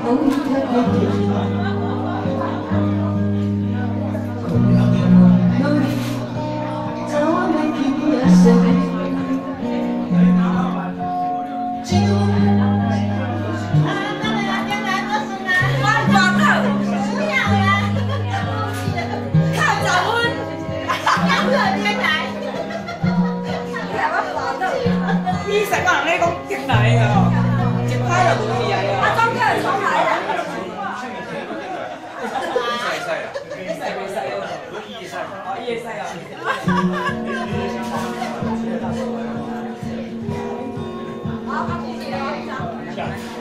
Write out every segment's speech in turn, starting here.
醫生話你講極大㗎，極快就冇嘢啊！阿張家係創牌啊！細啊！你細未細啊？我2歲。哦，2歲啊！好，謝謝啊！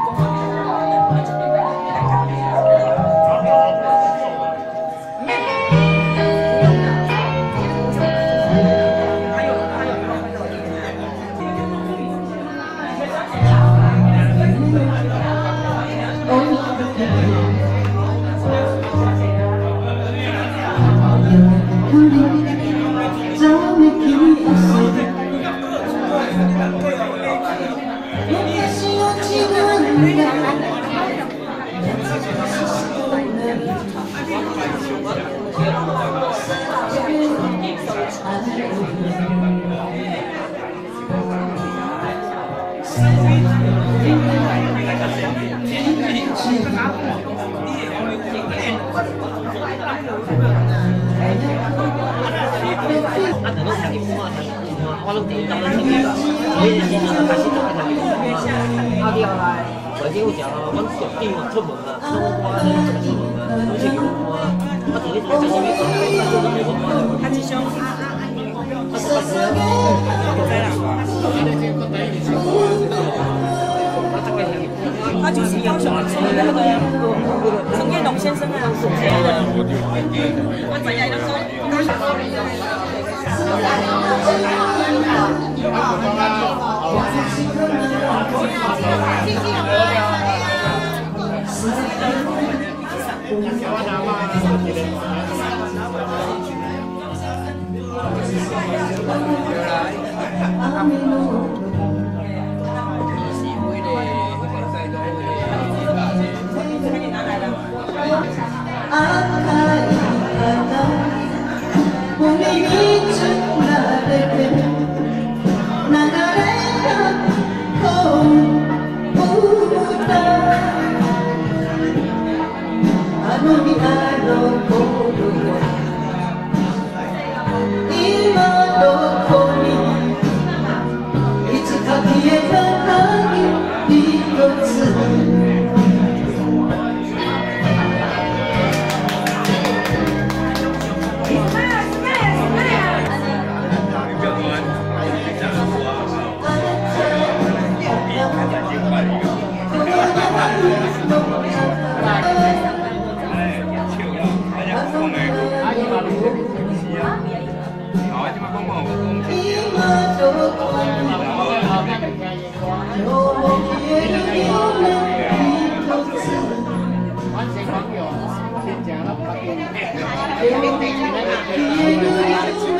我拢電咁樣聽㗎，所以現在開始做呢條電話。後啲後來，我已經有講啦，我逐電話出門啊，出門啊，出門啊，好似咁啊，我同你做這些嘢講，我做咩講啊？他只想他就是要求成那個陳建龍先生啊，我仔仔都說。完成網友，先講啦，